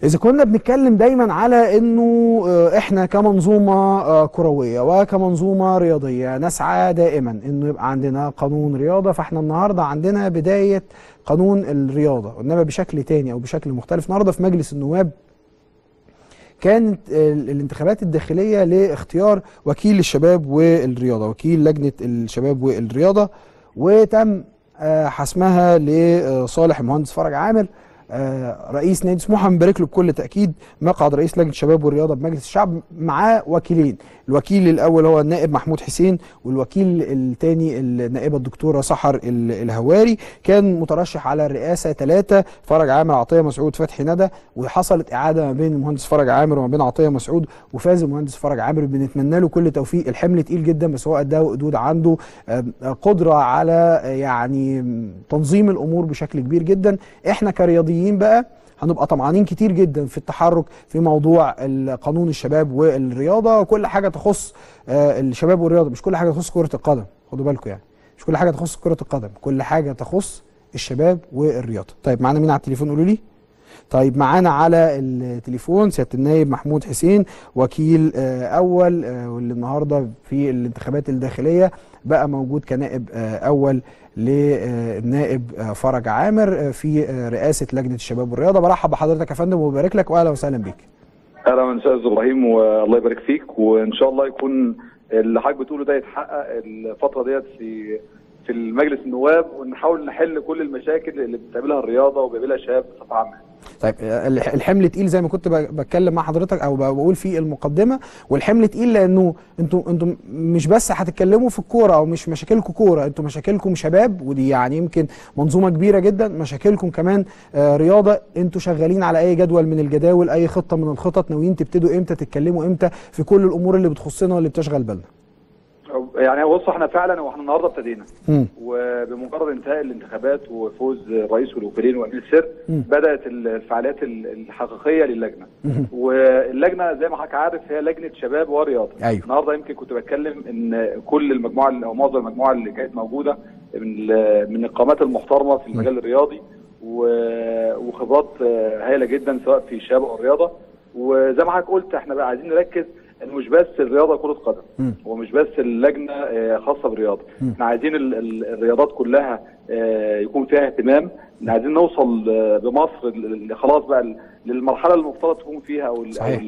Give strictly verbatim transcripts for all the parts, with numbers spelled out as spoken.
إذا كنا بنتكلم دايما على إنه إحنا كمنظومة كروية وكمنظومة رياضية نسعى دائما إنه يبقى عندنا قانون رياضة، فإحنا النهاردة عندنا بداية قانون الرياضة، إنما بشكل تاني أو بشكل مختلف. النهاردة في مجلس النواب كانت الانتخابات الداخلية لاختيار وكيل الشباب والرياضة، وكيل لجنة الشباب والرياضة، وتم حسمها لصالح المهندس فرج عامر رئيس نادي سموحه. بنبارك له بكل تاكيد، مقعد رئيس لجنه الشباب والرياضه بمجلس الشعب. معاه وكيلين، الوكيل الاول هو النائب محمود حسين، والوكيل الثاني النائبه الدكتوره سحر الهواري. كان مترشح على الرئاسه ثلاثه، فرج عامر، عطيه مسعود، فتحي ندى، وحصلت اعاده ما بين المهندس فرج عامر وما بين عطيه مسعود، وفاز المهندس فرج عامر. بنتمنى له كل توفيق. الحمل تقيل جدا بس هو قدها وقدود، عنده قدره على يعني تنظيم الامور بشكل كبير جدا. احنا كرياضيين بقى هنبقى طمعانين كتير جدا في التحرك في موضوع قانون الشباب والرياضه، وكل حاجه تخص الشباب والرياضه، مش كل حاجه تخص كره القدم، خدوا بالكم يعني، مش كل حاجه تخص كره القدم، كل حاجه تخص الشباب والرياضه. طيب معانا مين على التليفون؟ قولوا لي. طيب معانا على التليفون سياده النائب محمود حسين، وكيل اول، واللي النهارده في الانتخابات الداخليه بقى موجود كنائب اول للنائب فرج عامر في رئاسه لجنه الشباب والرياضه. برحب بحضرتك يا فندم وببارك لك، واهلا وسهلا بيك. اهلا وسهلا استاذ ابراهيم، والله يبارك فيك، وان شاء الله يكون اللي حضرتك بتقوله ده يتحقق الفتره ديت في في المجلس النواب، ونحاول نحل كل المشاكل اللي بتقابلها الرياضه وبيقابلها الشباب بصفه عامه. طيب الحمل تقيل زي ما كنت بتكلم مع حضرتك او بقول في المقدمه، والحمل تقيل لانه انتوا انتوا مش بس هتتكلموا في الكوره، او مش مشاكلكم كوره، انتوا مشاكلكم شباب، ودي يعني يمكن منظومه كبيره جدا. مشاكلكم كمان رياضه، انتوا شغالين على اي جدول من الجداول، اي خطه من الخطط، ناويين تبتدوا امتى، تتكلموا امتى في كل الامور اللي بتخصنا واللي بتشغل بالنا؟ يعني بص، احنا فعلا واحنا النهارده ابتدينا، وبمجرد انتهاء الانتخابات وفوز الرئيس والوكيلين وامين السر بدات الفعاليات الحقيقيه للجنه. واللجنه زي ما حضرتك عارف هي لجنه شباب ورياضه. أيوه. النهارده يمكن كنت بتكلم ان كل المجموعه او معظم المجموعه اللي كانت موجوده من من القامات المحترمه في المجال الرياضي وخبرات هائله جدا سواء في الشباب او الرياضه. وزي ما حضرتك قلت احنا بقى عايزين نركز انه مش بس الرياضه كره قدم، ومش بس اللجنه خاصه بالرياضه، احنا عايزين الرياضات كلها يكون فيها اهتمام. عايزين نوصل بمصر خلاص بقى للمرحله اللي المفترض تكون فيها، او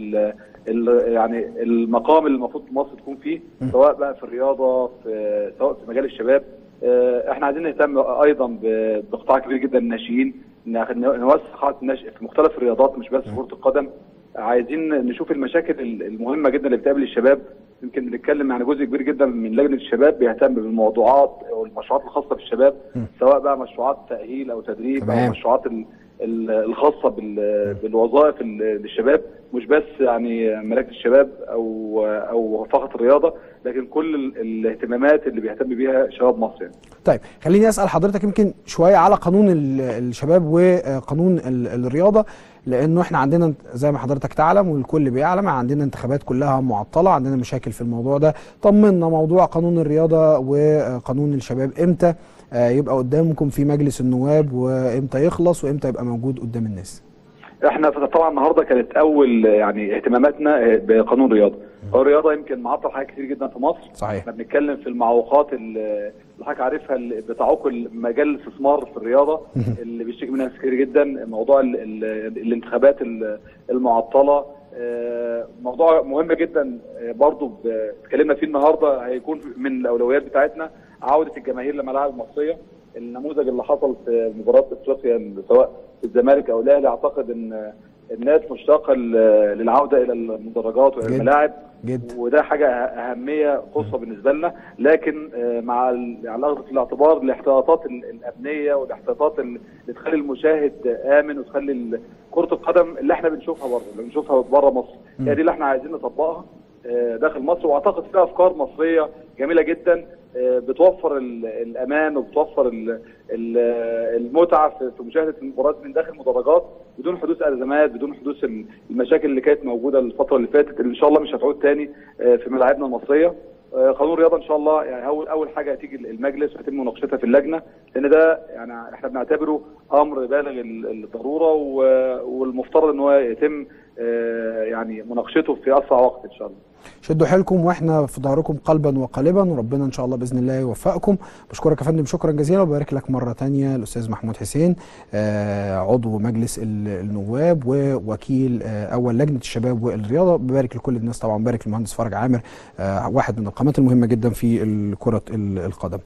يعني المقام اللي المفروض مصر تكون فيه، سواء بقى في الرياضه، في سواء في مجال الشباب. احنا عايزين نهتم ايضا بقطاع كبير جدا الناشئين، نوسع قاعده النشء في مختلف الرياضات مش بس كره القدم. عايزين نشوف المشاكل المهمه جدا اللي بتقابل الشباب. يمكن بنتكلم عن جزء كبير جدا من لجنه الشباب بيهتم بالموضوعات او المشروعات الخاصه بالشباب، سواء بقى مشروعات تاهيل او تدريب او مشروعات الخاصه بالوظائف للشباب، مش بس يعني مراكز الشباب او او فقط الرياضه، لكن كل الاهتمامات اللي بيهتم بيها شباب مصر يعني. طيب خليني اسال حضرتك يمكن شويه على قانون الشباب وقانون الرياضه، لانه احنا عندنا زي ما حضرتك تعلم والكل بيعلم عندنا انتخابات كلها معطله، عندنا مشاكل في الموضوع ده. طمنا موضوع قانون الرياضه وقانون الشباب امتى يبقى قدامكم في مجلس النواب، وامتى يخلص، وامتى يبقى موجود قدام الناس؟ احنا طبعا النهارده كانت اول يعني اهتماماتنا بقانون الرياضه. الرياضه يمكن معطل حاجات كتير جدا في مصر. صحيح. احنا بنتكلم في المعوقات اللي حضرتك عارفها اللي بتعوق مجال الاستثمار في الرياضه اللي بيشتكي منها كتير جدا. موضوع ال ال الانتخابات المعطله موضوع مهم جدا برضو اتكلمنا فيه النهارده، هيكون من الاولويات بتاعتنا عوده الجماهير للملاعب المصريه. النموذج اللي حصل في مباراه افريقيا سواء في الزمالك او الاهلي، اعتقد ان الناس مشتاقه للعوده الى المدرجات والى الملاعب، وده حاجه اهميه خاصه بالنسبه لنا. لكن مع الاخذ في الاعتبار الاحتياطات الامنيه والاحتياطات اللي تخلي المشاهد امن وتخلي كره القدم اللي احنا بنشوفها بره اللي بنشوفها بره مصر هي يعني دي اللي احنا عايزين نطبقها داخل مصر. واعتقد فيها افكار مصريه جميله جدا بتوفر الامان وبتوفر المتعه في مشاهده المباريات من داخل المدرجات بدون حدوث ازمات، بدون حدوث المشاكل اللي كانت موجوده الفتره اللي فاتت اللي ان شاء الله مش هتعود تاني في ملاعبنا المصريه. قانون الرياضه ان شاء الله يعني اول اول حاجه هتيجي المجلس ويتم مناقشتها في اللجنه، لان ده يعني احنا بنعتبره امر بالغ الضروره والمفترض ان هو يتم يعني مناقشته في اسرع وقت ان شاء الله. شدوا حيلكم واحنا في ظهركم قلبا وقالبا، وربنا ان شاء الله باذن الله يوفقكم. بشكرك يا فندم شكرا جزيلا، وبارك لك مره ثانيه الاستاذ محمود حسين عضو مجلس النواب ووكيل اول لجنه الشباب والرياضه. ببارك لكل الناس طبعا، بارك للمهندس فرج عامر واحد من القامات المهمه جدا في كره القدم.